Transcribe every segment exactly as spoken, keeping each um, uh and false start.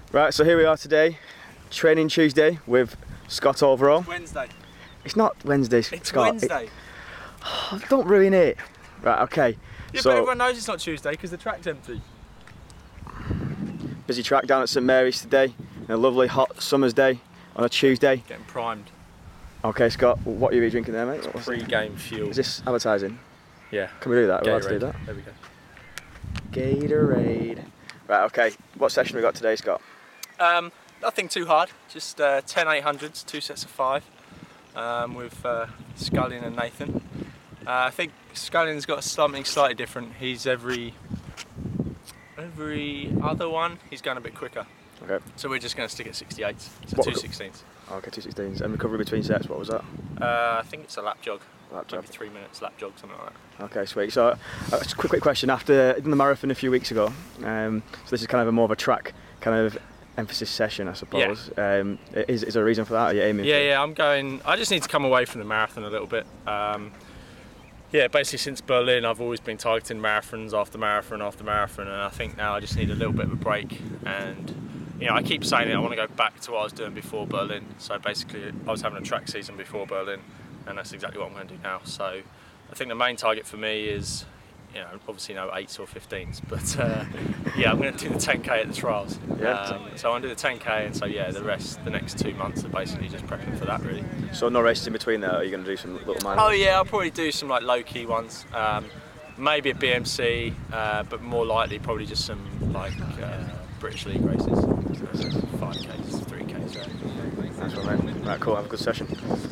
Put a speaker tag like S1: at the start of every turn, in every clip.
S1: Right, so here we are today, training Tuesday with Scott Overall.
S2: Wednesday.
S1: It's not Wednesday,
S2: It's
S1: Scott.
S2: Wednesday.
S1: It, oh, don't ruin it. Right, okay.
S2: Yeah,
S1: so,
S2: but everyone knows it's not Tuesday because the track's empty.
S1: Busy track down at St Mary's today, on a lovely hot summer's day on a Tuesday.
S2: Getting primed.
S1: Okay, Scott, what are you drinking there, mate? What's
S2: Pre-game fuel.
S1: Is this advertising?
S2: Yeah.
S1: Can we do that? We're allowed
S2: Gatorade.
S1: to do that?
S2: There we go.
S1: Gatorade. Right, okay. What session have we got today, Scott?
S2: Um, nothing too hard. Just uh, ten eight hundreds, two sets of five, um, with uh, Scullion and Nathan. Uh, I think Scullion's got something slightly different. He's every every other one. He's going a bit quicker. Okay. So we're just going to stick at sixty-eights. So
S1: what,
S2: two sixteens.
S1: Okay, two sixteens. And recovery between sets. What was that?
S2: Uh, I think it's a lap jog.
S1: Lap jog.
S2: Maybe three minutes lap jog, something like that.
S1: Okay, sweet. So, uh, a quick, quick question. After doing the marathon a few weeks ago, um, so this is kind of a more of a track kind of emphasis session, I suppose. Yeah. Um, is, is there a reason for that? Are you aiming
S2: yeah,
S1: for
S2: yeah, I'm going. I just need to come away from the marathon a little bit. Um, yeah, basically since Berlin, I've always been targeting marathons after marathon after marathon, and I think now I just need a little bit of a break. And you know, I keep saying it. I want to go back to what I was doing before Berlin. So basically, I was having a track season before Berlin, and that's exactly what I'm going to do now. So I think the main target for me is, you know, obviously no eights or fifteens, but uh, yeah, I'm going to do the ten K at the trials.
S1: Yeah.
S2: Um, so I'm going to do the ten K, and so yeah, the rest, the next two months are basically just prepping for that, really.
S1: So no races in between there? Or are you going to do some little minor?
S2: Oh yeah, I'll probably do some like low key ones. Um, maybe a B M C, uh, but more likely probably just some like uh, British League races. So five Ks, three Ks. Right?
S1: Nice one, mate. Right, cool. Have a good session.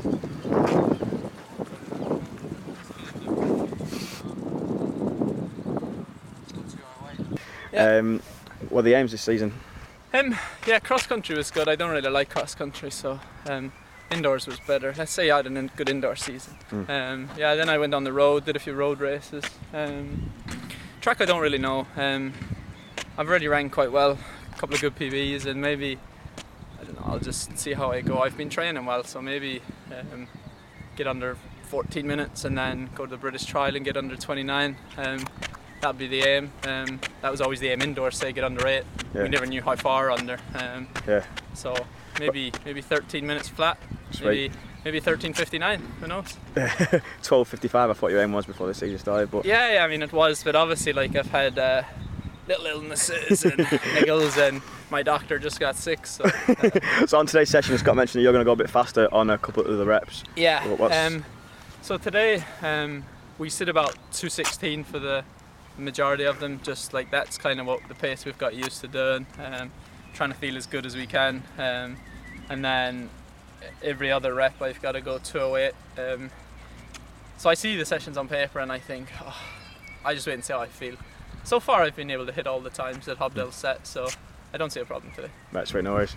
S3: Yeah.
S1: Um, what are the aims this season?
S3: Um, yeah, cross country was good. I don't really like cross country, so um, indoors was better. Let's say I had a in- good indoor season. Mm. Um, yeah, then I went on the road, did a few road races. Um, track I don't really know. Um, I've already ran quite well, a couple of good P Bs, and maybe I don't know. I'll just see how I go. I've been training well, so maybe um, get under fourteen minutes, and then go to the British trial and get under twenty-nine. Um, That'd be the aim. Um, that was always the aim indoors, say get under eight. Yeah. We never knew how far under. Um,
S1: yeah.
S3: So maybe maybe thirteen minutes flat.
S1: Sweet.
S3: Maybe maybe thirteen fifty-nine. Who knows?
S1: twelve fifty-five. I thought your aim was before the season started, but
S3: yeah, yeah. I mean it was, but obviously like I've had uh, little illnesses and niggles, and my doctor just got sick. So. Uh,
S1: so on today's session, Scott mentioned you're going to go a bit faster on a couple of the reps.
S3: Yeah.
S1: What's... Um,
S3: so today um, we sit about two sixteen for the majority of them, just like that's kind of what the pace we've got used to doing, um, trying to feel as good as we can, um, and then every other rep I've got to go two oh eight. Um, so I see the sessions on paper and I think, oh, I just wait and see how I feel. So far I've been able to hit all the times that Hobdell set, so I don't see a problem today.
S1: That's right, no worries.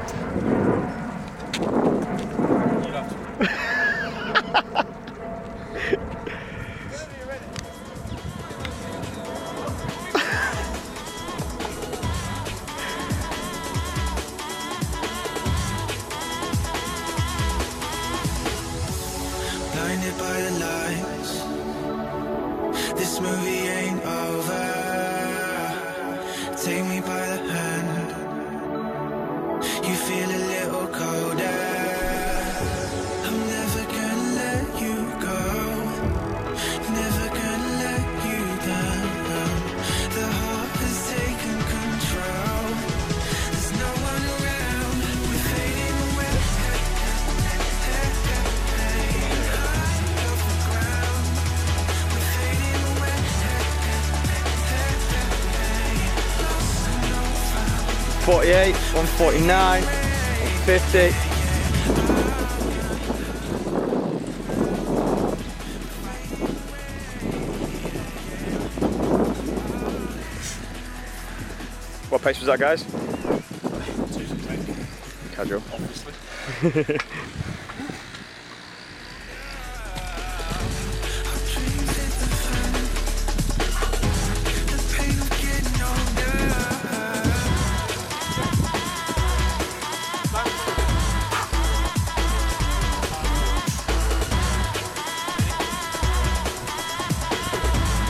S3: You have to.
S4: Blinded by the lights, this movie ain't over. Take me by the hand, you feel a little colder. I'm never gonna let you go, never gonna let you down. The heart has taken control, there's no one around, we're fading away.
S1: forty-eight, one forty-nine, one fifty. What pace was that, guys? Casual.
S2: Obviously.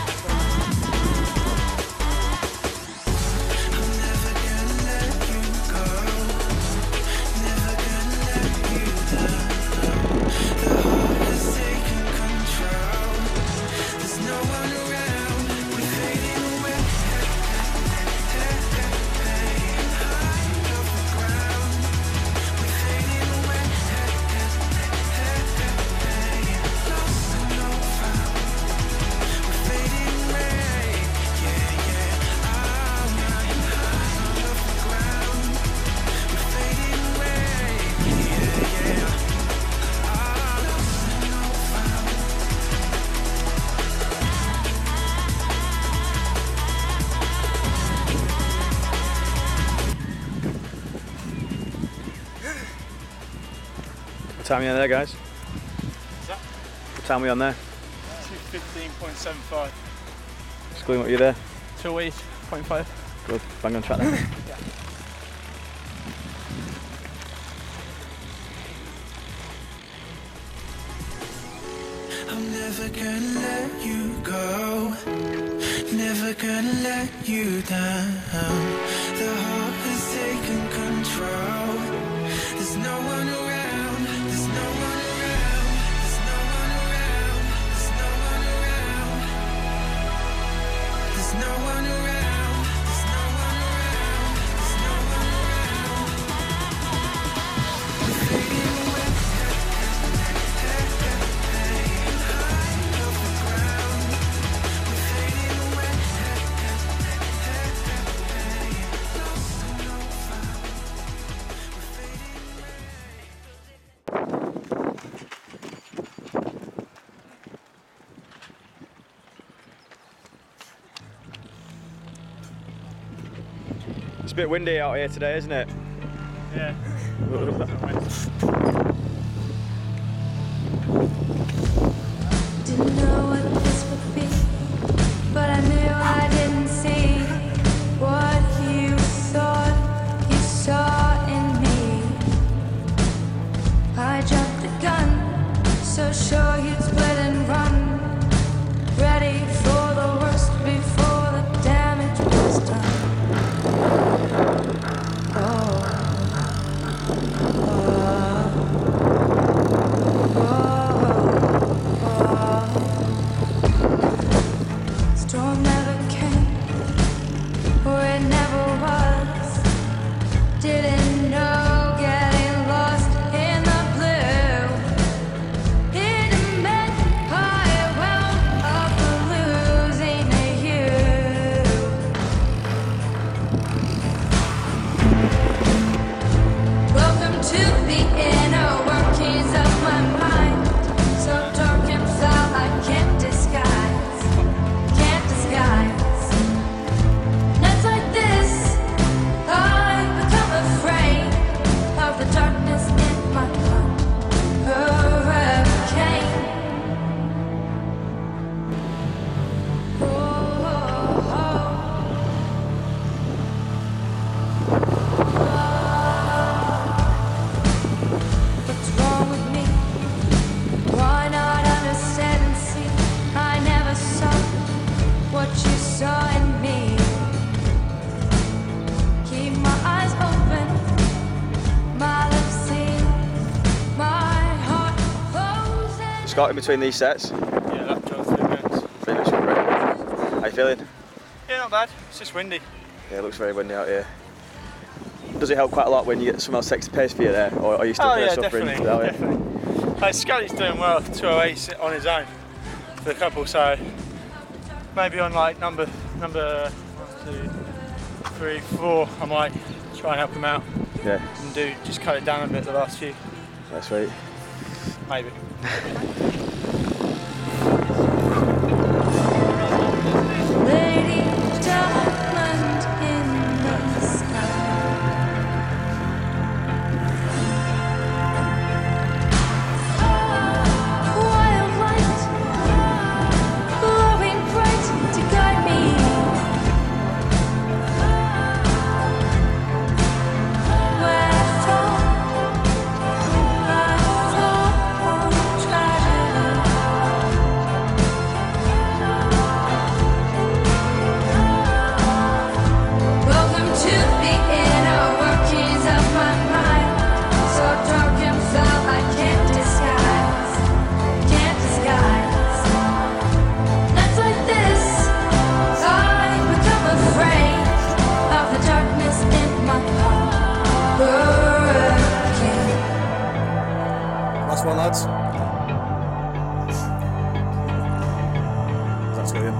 S4: I'm never gonna let you go.
S1: time are you on there, guys?
S2: What's that?
S1: What time are we on there?
S2: two fifteen point seven five.
S1: Scullion, what are you there?
S3: two oh eight point five.
S1: Good, bang on track then.
S3: Yeah.
S4: I'm never gonna let you go, never gonna let you down. The heart has taken control. There's no one around, there's no one around, there's no one around, there's no one around, there's no one around, there's no one around, there's no one around. We're fading away.
S1: It's a bit windy out here today, isn't it?
S2: Yeah.
S5: Didn't know what this would be, but I knew I didn't see what you thought you saw in me. I jumped the gun, so sure you'd split and run, ready for the worst before the damage was done. Oh. Storm never came, or it never was. Didn't know getting lost in the blue. Didn't meant I wound up losing to you. Welcome to the inner workings of my mind, so dark and foul I can't disguise, can't disguise. Nights like this, I become afraid of the darkness in my heart. Hurricane. Oh, oh, oh. What's wrong with me? Why not understand and see? I never saw what you saw in me. Keep my eyes open, my lips sealed, my heart closed.
S1: Scott, in between these sets,
S2: Yeah, that job three minutes.
S1: three minutes for a break. How you feeling?
S2: Yeah, not bad. It's just windy.
S1: Yeah, it looks very windy out here. Does it help quite a lot when you get someone else takes the pace for you there, or are you still
S2: Oh
S1: kind of
S2: yeah,
S1: suffering
S2: definitely,
S1: without it?
S2: definitely. Uh, Scully's doing well, two oh eight on his own for the couple, so maybe on like number number one, two, three, four, I might try and help him out
S1: Yeah,
S2: and do just cut it down a bit the last few,
S1: that's sweet.
S2: maybe.
S5: Lady Diamond in the sky. Wild light, glowing bright to guide me. Where I fall, I fall on tragedy. Welcome to the inner workings of my mind, so dark and foul I can't disguise, can't disguise. Nights like this, I become afraid of the darkness in my heart. Hurricane.
S1: Last one, lads. That's William.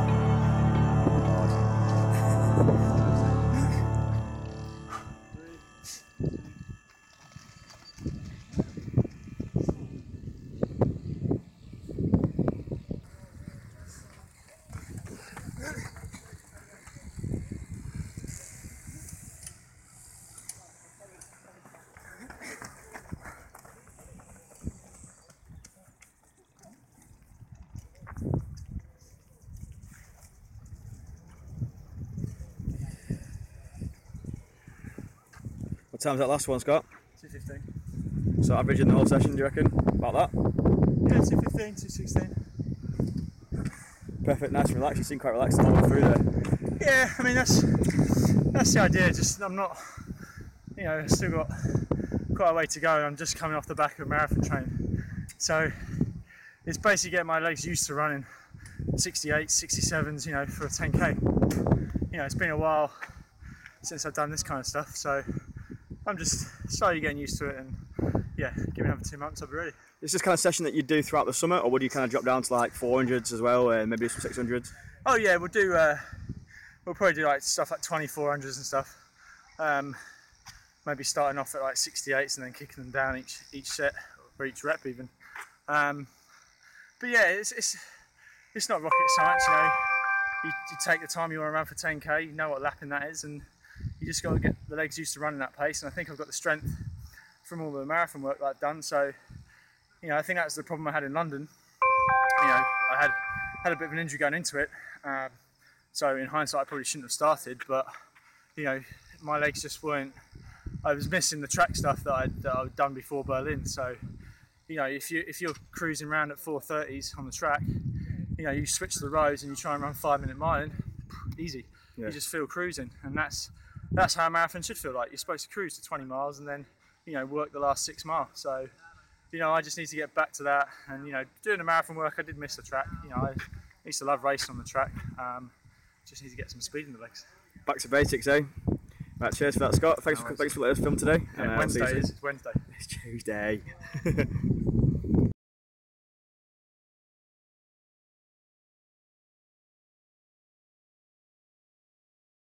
S1: What time's that last one, Scott?
S6: two fifteen.
S1: So average in the whole session, do you reckon? About that?
S6: Yeah, two fifteen, two sixteen.
S1: Perfect, nice and relaxed. You seem quite relaxed the whole way through there.
S6: Yeah, I mean that's that's the idea. Just I'm not, you know, I've still got quite a way to go. I'm just coming off the back of a marathon train, so it's basically getting my legs used to running sixty-eights, sixty-sevens, you know, for a ten K. You know, it's been a while since I've done this kind of stuff, so I'm just slowly getting used to it, and yeah, give me another two months, I'll be ready.
S1: Is this kind of session that you do throughout the summer, or would you kind of drop down to like four hundreds as well, and maybe some six hundreds?
S6: Oh yeah, we'll do. Uh, we'll probably do like stuff like twenty-four hundreds and stuff. Um, maybe starting off at like sixty-eights and then kicking them down each each set or each rep even. Um, but yeah, it's it's it's not rocket science, you know. You, you take the time you want to run for ten K, you know what lapping that is, and you just got to get the legs used to running that pace. And I think I've got the strength from all the marathon work that I've done. So, you know, I think that's the problem I had in London. You know, I had had a bit of an injury going into it. Um, so in hindsight, I probably shouldn't have started. But you know, my legs just weren't. I was missing the track stuff that I'd, that I'd done before Berlin. So, you know, if you if you're cruising around at four thirties on the track, you know, you switch to the roads and you try and run five minute miling, easy. Yeah. You just feel cruising, and that's that's how a marathon should feel like. You're supposed to cruise to twenty miles and then, you know, work the last six miles. So, you know, I just need to get back to that. And, you know, doing the marathon work, I did miss the track. You know, I used to love racing on the track. Um, just need to get some speed in the legs.
S1: Back to basics, eh? Right, cheers for that, Scott. Thanks, no, for, thanks for letting us film today.
S6: Yeah,
S1: and, uh,
S6: Wednesday is it's Wednesday.
S1: It's Tuesday.